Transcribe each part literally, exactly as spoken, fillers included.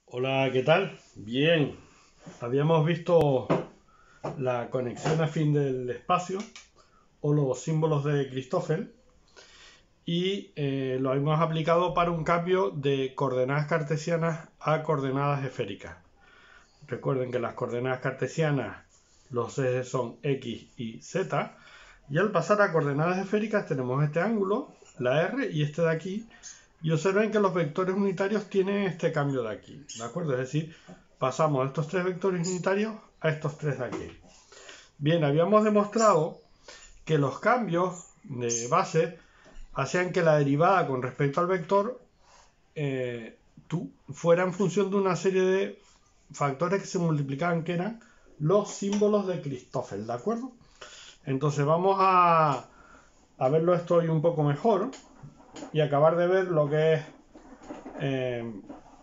Hola, ¿qué tal? Bien, habíamos visto la conexión afín del espacio o los símbolos de Christoffel y eh, lo hemos aplicado para un cambio de coordenadas cartesianas a coordenadas esféricas. Recuerden que las coordenadas cartesianas, los ejes son X y Z, y al pasar a coordenadas esféricas tenemos este ángulo, la R y este de aquí. Y observen que los vectores unitarios tienen este cambio de aquí, ¿de acuerdo? Es decir, pasamos estos tres vectores unitarios a estos tres de aquí. Bien, habíamos demostrado que los cambios de base hacían que la derivada con respecto al vector eh, tú, fuera en función de una serie de factores que se multiplicaban, que eran los símbolos de Christoffel, ¿de acuerdo? Entonces vamos a, a verlo esto hoy un poco mejor y acabar de ver lo que es eh,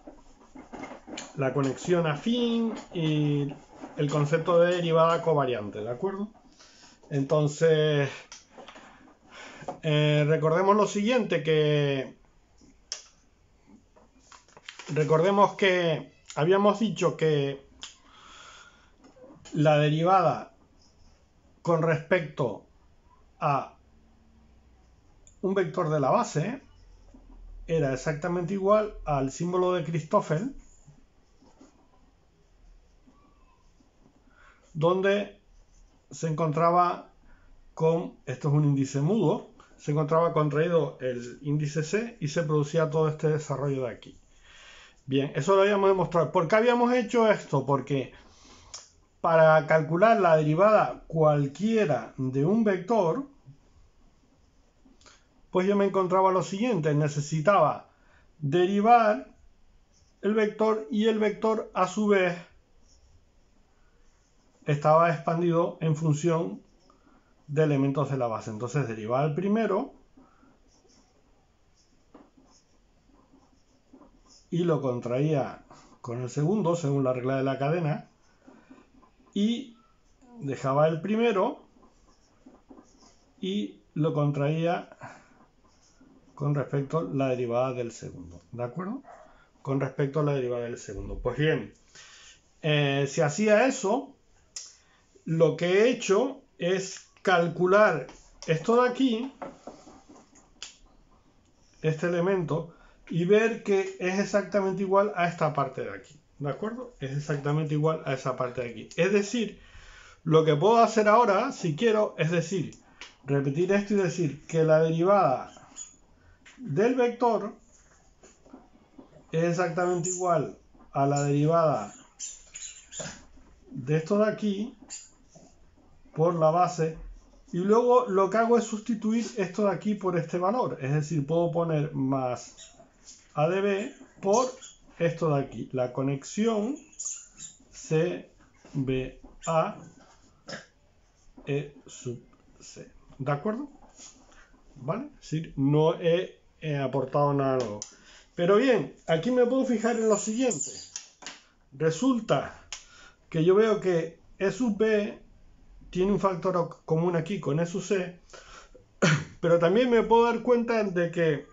la conexión afín y el concepto de derivada covariante, ¿de acuerdo? Entonces, eh, recordemos lo siguiente, que recordemos que habíamos dicho que la derivada con respecto a un vector de la base era exactamente igual al símbolo de Christoffel, donde se encontraba con, esto es un índice mudo, se encontraba contraído el índice C y se producía todo este desarrollo de aquí. Bien, eso lo habíamos demostrado. ¿Por qué habíamos hecho esto? Porque para calcular la derivada cualquiera de un vector, pues yo me encontraba lo siguiente, necesitaba derivar el vector y el vector a su vez estaba expandido en función de elementos de la base. Entonces derivaba el primero y lo contraía con el segundo según la regla de la cadena y dejaba el primero y lo contraía con respecto a la derivada del segundo, ¿de acuerdo? Con respecto a la derivada del segundo. Pues bien, eh, si hacía eso, lo que he hecho es calcular esto de aquí, este elemento, y ver que es exactamente igual a esta parte de aquí, ¿de acuerdo? Es exactamente igual a esa parte de aquí. Es decir, lo que puedo hacer ahora, si quiero, es decir, repetir esto y decir que la derivada del vector es exactamente igual a la derivada de esto de aquí por la base, y luego lo que hago es sustituir esto de aquí por este valor, es decir, puedo poner más A de B por esto de aquí, la conexión C B A E sub C, ¿de acuerdo? ¿Vale? Es decir, no he, he aportado nada nuevo. Pero bien, aquí me puedo fijar en lo siguiente. Resulta que yo veo que E sub B tiene un factor común aquí con E sub C, pero también me puedo dar cuenta de que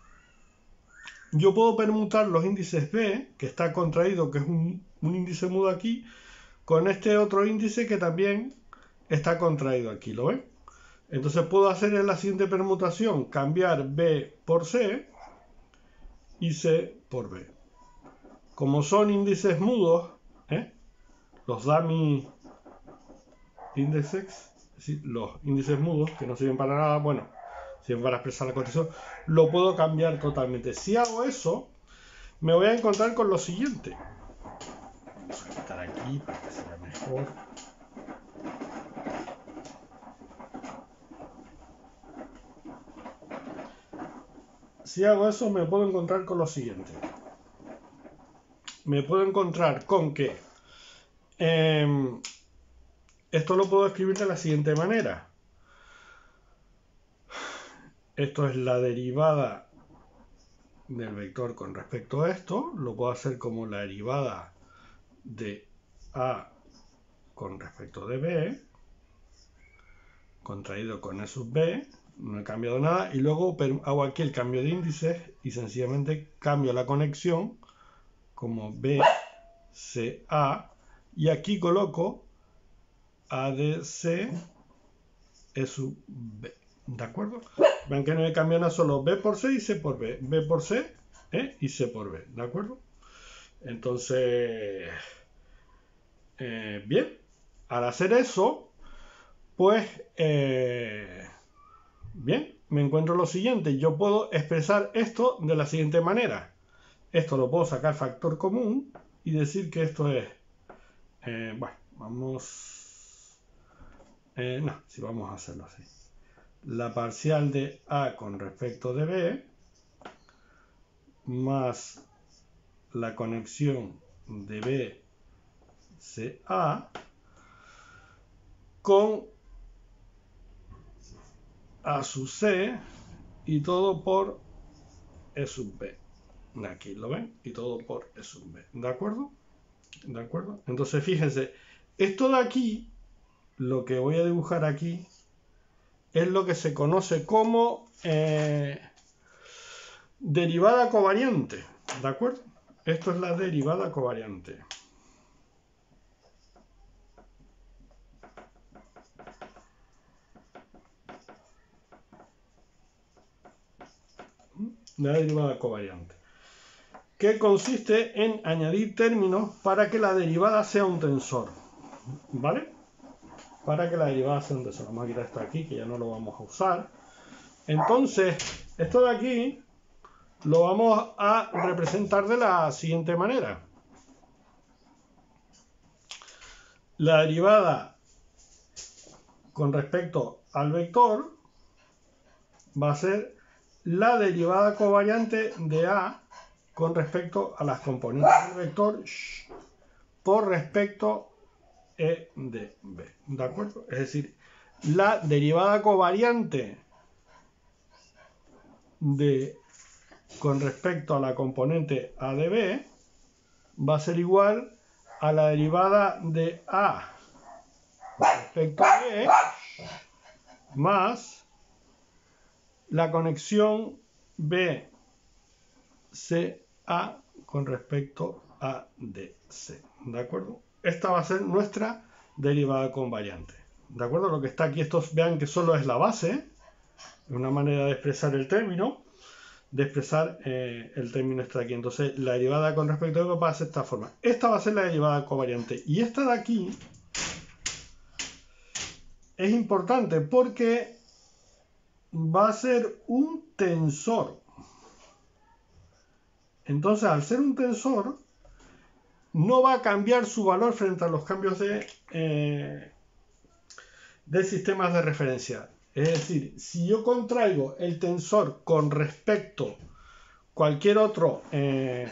yo puedo permutar los índices B, que está contraído, que es un, un índice mudo aquí, con este otro índice que también está contraído aquí, ¿lo ven? Entonces puedo hacer en la siguiente permutación, cambiar B por C y C por B. Como son índices mudos, ¿eh? los dummy indexes, es decir, los índices mudos que no sirven para nada, bueno, sirven para expresar la condición, lo puedo cambiar totalmente. Si hago eso, me voy a encontrar con lo siguiente. Vamos a quitar aquí para que se vea mejor. Si hago eso, me puedo encontrar con lo siguiente. Me puedo encontrar con que eh, esto lo puedo escribir de la siguiente manera. Esto es la derivada del vector con respecto a esto. Lo puedo hacer como la derivada de A con respecto de B, contraído con E sub B. No he cambiado nada. Y luego hago aquí el cambio de índices y sencillamente cambio la conexión como B C A, y aquí coloco A D C E sub B, ¿de acuerdo? Ven que no he cambiado nada, solo B por C y C por B, B por C ¿eh? y C por B, ¿de acuerdo? Entonces, eh, bien, al hacer eso, pues, eh, bien, me encuentro lo siguiente, yo puedo expresar esto de la siguiente manera. Esto lo puedo sacar factor común y decir que esto es, eh, bueno, vamos, eh, no, si vamos a hacerlo así. La parcial de A con respecto de B más la conexión de B C A con A sub C y todo por E sub B. Aquí lo ven, y todo por E sub B. ¿De acuerdo? ¿De acuerdo? Entonces fíjense, esto de aquí, lo que voy a dibujar aquí, es lo que se conoce como eh, derivada covariante. ¿De acuerdo? Esto es la derivada covariante. La derivada covariante, que consiste en añadir términos para que la derivada sea un tensor, ¿vale? Para que la derivada sea un tensor. Vamos a quitar esto aquí, que ya no lo vamos a usar. Entonces, esto de aquí lo vamos a representar de la siguiente manera. La derivada con respecto al vector va a ser la derivada covariante de A con respecto a las componentes del vector por respecto E de B, ¿de acuerdo? Es decir, la derivada covariante de con respecto a la componente A de B va a ser igual a la derivada de A con respecto a B más la conexión B C A con respecto a D C, ¿de acuerdo? Esta va a ser nuestra derivada covariante, ¿de acuerdo? Lo que está aquí, estos vean que solo es la base, es una manera de expresar el término, de expresar eh, el término está aquí. Entonces la derivada con respecto a B va a ser de esta forma. Esta va a ser la derivada covariante, y esta de aquí es importante porque va a ser un tensor. Entonces, al ser un tensor, no va a cambiar su valor frente a los cambios de, eh, de sistemas de referencia. Es decir, si yo contraigo el tensor con respecto a cualquier otro, eh,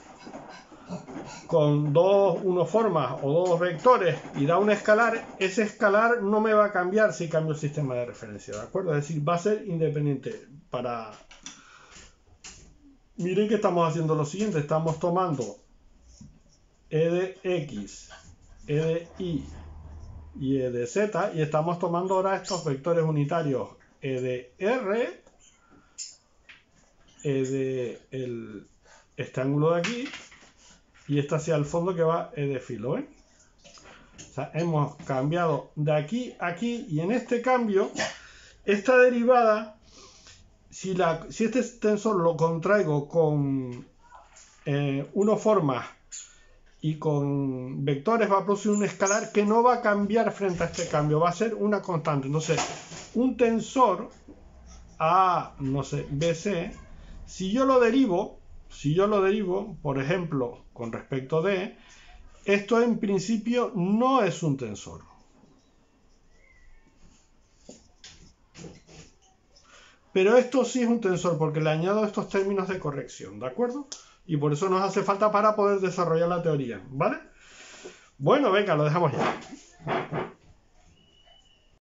con dos unoformas o dos vectores y da un escalar, ese escalar no me va a cambiar si cambio el sistema de referencia, ¿de acuerdo? Es decir, va a ser independiente. Para... Miren que estamos haciendo lo siguiente, estamos tomando E de X, E de Y y E de Z, y estamos tomando ahora estos vectores unitarios E de R, E de el, este ángulo de aquí, y este hacia el fondo que va E de phi, ¿lo ven? O sea, hemos cambiado de aquí a aquí, y en este cambio, esta derivada, si, la, si este tensor lo contraigo con eh, unoformas y con vectores, va a producir un escalar que no va a cambiar frente a este cambio, va a ser una constante. Entonces, un tensor A, no sé, B C, si yo lo derivo, si yo lo derivo, por ejemplo, con respecto a D, esto en principio no es un tensor. Pero esto sí es un tensor porque le añado estos términos de corrección, ¿de acuerdo? Y por eso nos hace falta para poder desarrollar la teoría, ¿vale? Bueno, venga, lo dejamos ya.